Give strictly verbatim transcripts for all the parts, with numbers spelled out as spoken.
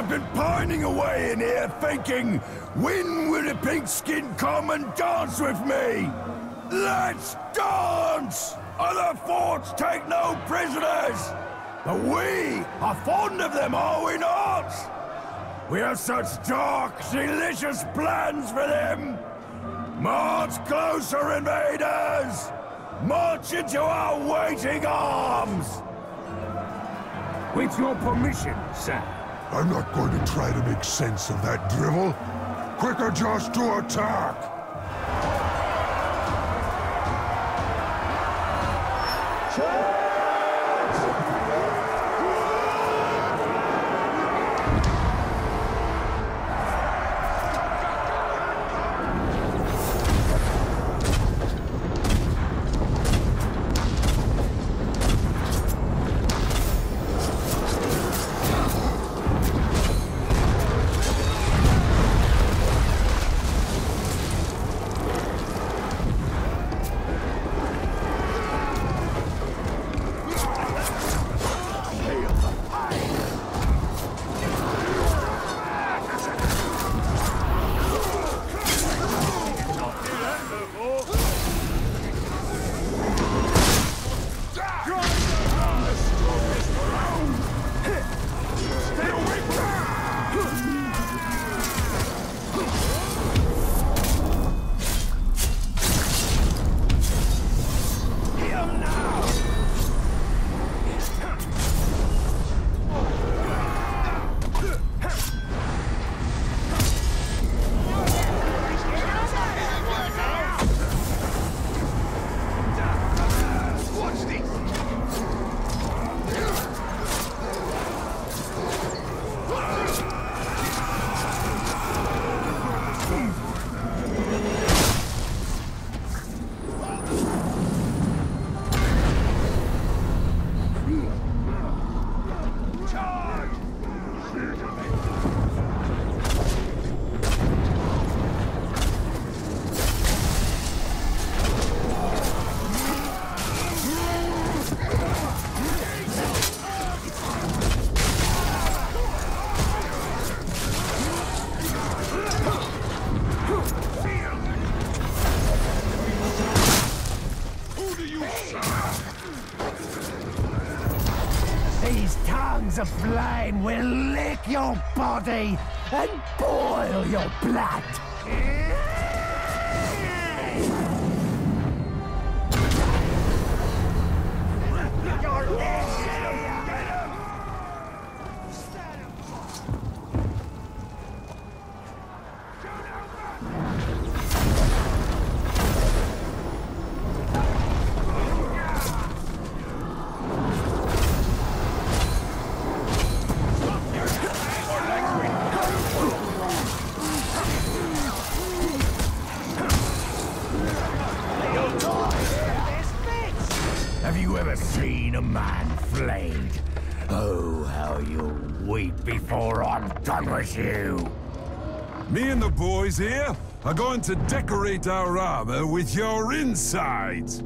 been pining away in here thinking, when will the pink skin come and dance with me? Let's dance! Other forts take no prisoners! But we are fond of them, are we not? We have such dark, delicious plans for them! March closer, invaders! March into our waiting arms! With your permission, sir. I'm not going to try to make sense of that drivel. Quicker just to attack! A flame will lick your body and boil your blood. Have you ever seen a man flayed? Oh, how you'll weep before I'm done with you. Me and the boys here are going to decorate our armor with your insides.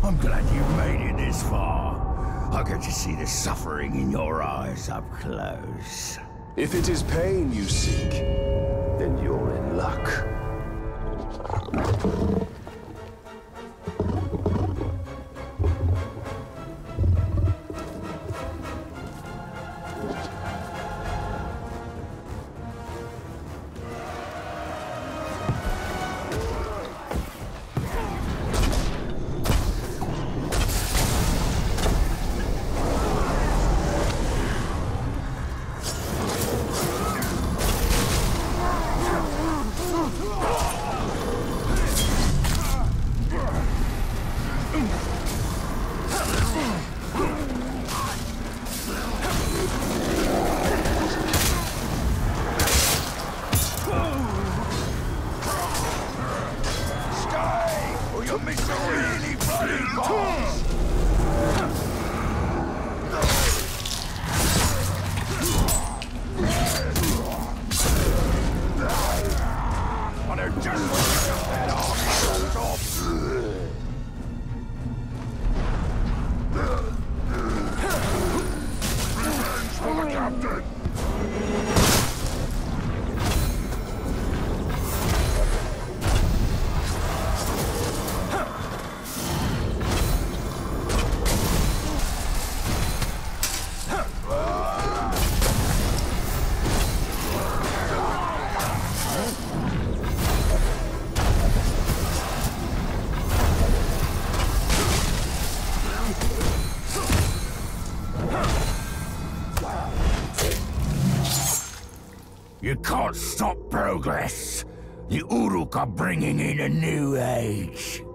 I'm glad you made it this far. I get to see the suffering in your eyes up close. If it is pain you seek, then you're in luck. You can't stop progress. The Uruk are bringing in a new age.